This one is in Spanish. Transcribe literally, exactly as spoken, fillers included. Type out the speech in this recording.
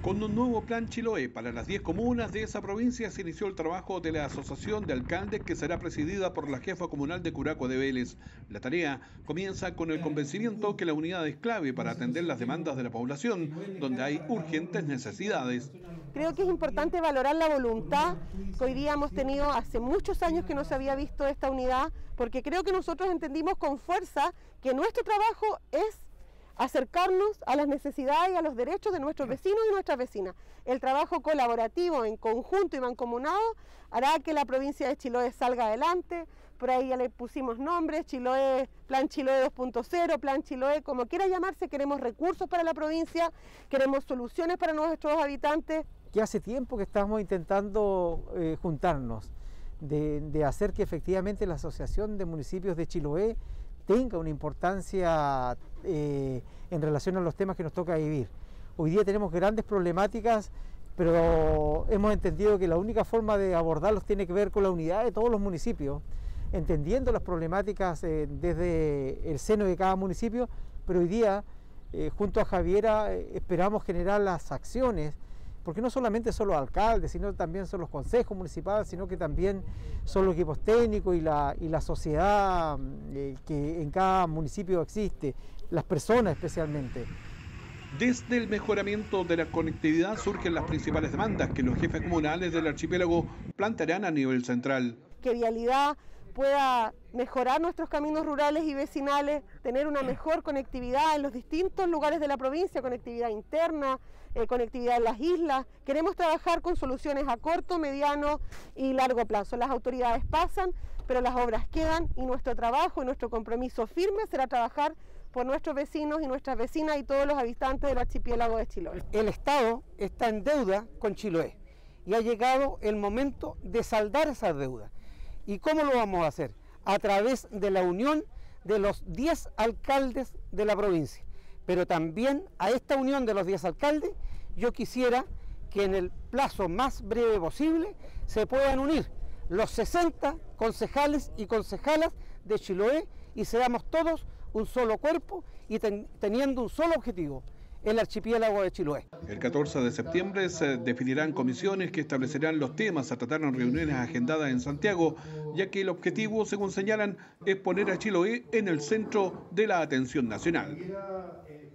Con un nuevo plan Chiloé para las diez comunas de esa provincia se inició el trabajo de la Asociación de Alcaldes, que será presidida por la jefa comunal de Curacao de Vélez. La tarea comienza con el convencimiento que la unidad es clave para atender las demandas de la población, donde hay urgentes necesidades. Creo que es importante valorar la voluntad que hoy día hemos tenido. Hace muchos años que no se había visto esta unidad, porque creo que nosotros entendimos con fuerza que nuestro trabajo es acercarnos a las necesidades y a los derechos de nuestros vecinos y nuestras vecinas. El trabajo colaborativo en conjunto y mancomunado hará que la provincia de Chiloé salga adelante. Por ahí ya le pusimos nombres: Chiloé, Plan Chiloé dos punto cero, Plan Chiloé, como quiera llamarse. Queremos recursos para la provincia, queremos soluciones para nuestros habitantes. Que hace tiempo que estamos intentando eh, juntarnos, de, de hacer que efectivamente la Asociación de Municipios de Chiloé tenga una importancia eh, en relación a los temas que nos toca vivir. Hoy día tenemos grandes problemáticas, pero hemos entendido que la única forma de abordarlos tiene que ver con la unidad de todos los municipios, entendiendo las problemáticas eh, desde el seno de cada municipio, pero hoy día, eh, junto a Javiera, eh, esperamos generar las acciones, porque no solamente son los alcaldes, sino también son los consejos municipales, sino que también son los equipos técnicos y la, y la sociedad eh, que en cada municipio existe, las personas especialmente. Desde el mejoramiento de la conectividad surgen las principales demandas que los jefes comunales del archipiélago plantearán a nivel central. Que Vialidad pueda mejorar nuestros caminos rurales y vecinales, tener una mejor conectividad en los distintos lugares de la provincia, conectividad interna, eh, conectividad en las islas. Queremos trabajar con soluciones a corto, mediano y largo plazo. Las autoridades pasan, pero las obras quedan, y nuestro trabajo y nuestro compromiso firme será trabajar por nuestros vecinos y nuestras vecinas y todos los habitantes del archipiélago de Chiloé. El Estado está en deuda con Chiloé y ha llegado el momento de saldar esa deuda. ¿Y cómo lo vamos a hacer? A través de la unión de los diez alcaldes de la provincia. Pero también a esta unión de los diez alcaldes, yo quisiera que en el plazo más breve posible se puedan unir los sesenta concejales y concejalas de Chiloé y seamos todos un solo cuerpo y ten, teniendo un solo objetivo: el archipiélago de Chiloé. El catorce de septiembre se definirán comisiones que establecerán los temas a tratar en reuniones agendadas en Santiago, ya que el objetivo, según señalan, es poner a Chiloé en el centro de la atención nacional.